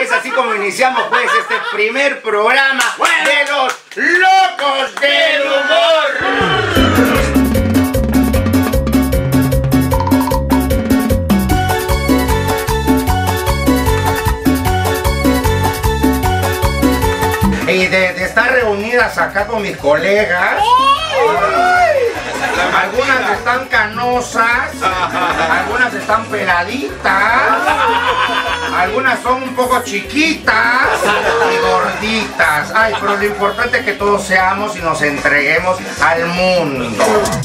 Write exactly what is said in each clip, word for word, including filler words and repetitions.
pues así como iniciamos pues este primer programa de los locos del humor. Y de, de estar reunidas acá con mis colegas, ay, algunas están canosas, algunas están peladitas, algunas son un poco chiquitas y gorditas. Ay, pero lo importante es que todos seamos y nos entreguemos al mundo.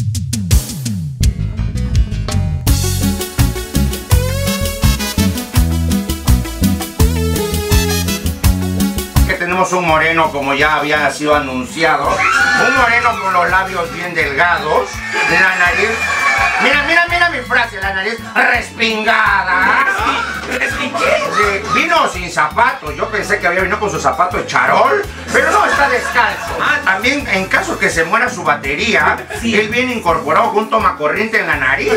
Tenemos un moreno, como ya había sido anunciado, un moreno con los labios bien delgados, la nariz, mira, mira, mira mi frase, la nariz respingada. Sí, vino sin zapatos, yo pensé que había venido con su zapato de charol, pero no, está descalzo. También en caso que se muera su batería, él viene incorporado con un tomacorriente en la nariz.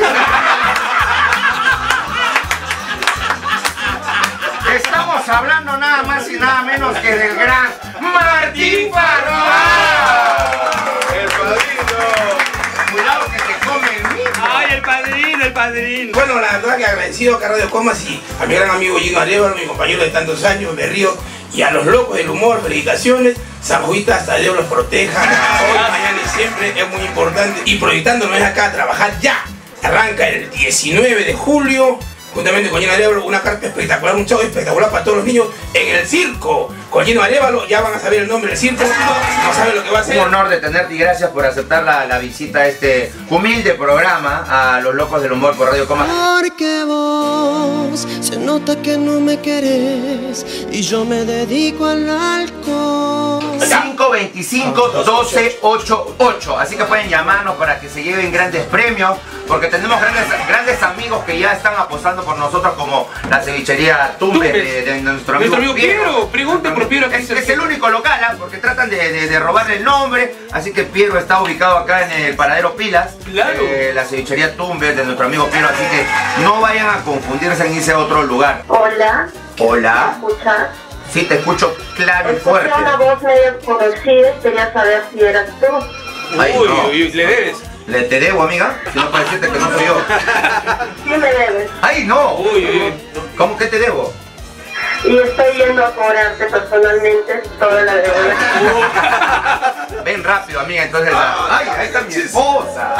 Estamos hablando nada más y nada menos que del gran Martín Parra. El padrino. Cuidado que te come el mismo. Ay, el padrino, el padrino. Bueno, la verdad que agradecido acá a Radio Comas y a mi gran amigo Gino Arévalo, mi compañero de tantos años, me río, y a los locos del humor, felicitaciones. San Juita, hasta Dios los proteja. Hoy, mañana y siempre es muy importante. Y proyectándonos acá a trabajar ya. Arranca el diecinueve de julio. Juntamente con Gino Arévalo, una carta espectacular, un show espectacular para todos los niños en el circo. Con Gino Arévalo, ya van a saber el nombre del circo, no saben lo que va a ser. Un honor de tenerte y gracias por aceptar la, la visita a este humilde programa a los locos del humor por Radio Comas. Porque vos se nota que no me querés y yo me dedico al alcohol. cinco veinticinco doce ochenta y ocho, así que pueden llamarnos para que se lleven grandes premios, porque tenemos grandes, grandes amigos que ya están apostando por nosotros, como la cevichería Tumbes de, de nuestro amigo, nuestro amigo Piero. Piero. Pregunte por Piero. Es, es el único local, ¿eh? Porque tratan de, de, de robarle el nombre, así que Piero está ubicado acá en el Paradero Pilas, claro. eh, la cevichería Tumbes de nuestro amigo Piero, así que no vayan a confundirse en irse a otro lugar. Hola. Hola. ¿Me escuchas? Sí, te escucho claro y Escuché fuerte. una voz medio conocida y quería saber si eras tú. Ay, Uy, no. uy, uy, le debes. ¿Le te debo, amiga? Si no, para decirte que no soy yo. Sí me debes. ¡Ay, no! Uy, uy, uy. ¿Cómo que te debo? Y estoy yendo a cobrarte personalmente toda la deuda. Ven rápido, amiga, entonces la... ¡Ay, ahí está mi esposa!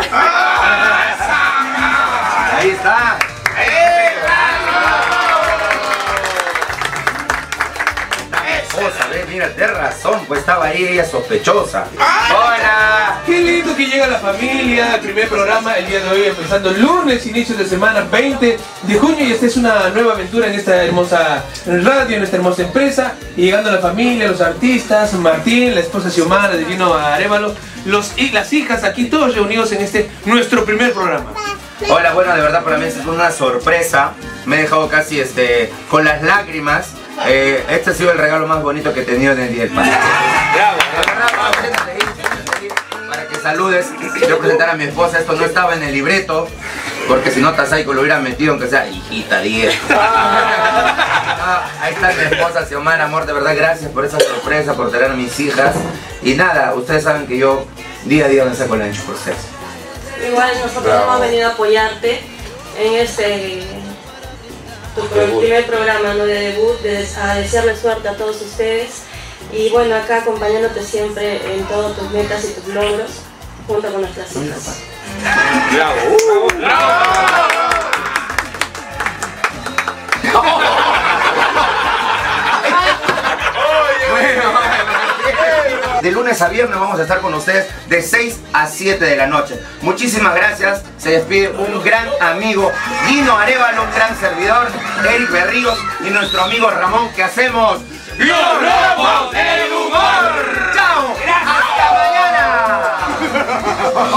Ahí está. Esposa, ve, mira, de razón, pues estaba ahí ella sospechosa. ¡Hola! Qué lindo que llega la familia, el primer programa el día de hoy, empezando el lunes, inicio de semana veinte de junio, y esta es una nueva aventura en esta hermosa radio, en esta hermosa empresa, y llegando la familia, los artistas, Martín, la esposa Xiomara de Gino Arévalo, los, y las hijas aquí, todos reunidos en este, nuestro primer programa. Hola, bueno, de verdad para mí es una sorpresa. Me he dejado casi este, con las lágrimas. Eh, este ha sido el regalo más bonito que he tenido en el Día del Padre. Bravo, Para que saludes, quiero presentar a mi esposa. Esto no estaba en el libreto, porque si no Tasaico lo hubiera metido, aunque sea hijita, diez. Ah, ahí está mi esposa Xiomara, amor, de verdad gracias por esa sorpresa, por tener a mis hijas. Y nada, ustedes saben que yo día a día me saco el ancho por ustedes. Igual nosotros Bravo. hemos venido a apoyarte en este tu pro- primer programa, ¿no?, de debut, de, a desearle suerte a todos ustedes y bueno, acá acompañándote siempre en todos tus metas y tus logros junto con nuestras hijas. bravo, bravo, bravo. De lunes a viernes vamos a estar con ustedes de seis a siete de la noche. Muchísimas gracias. Se despide un gran amigo, Gino Arévalo, un gran servidor, Eric Berríos y nuestro amigo Ramón, que hacemos ¡Los Locos del Humor! ¡Chao! ¡Hasta mañana!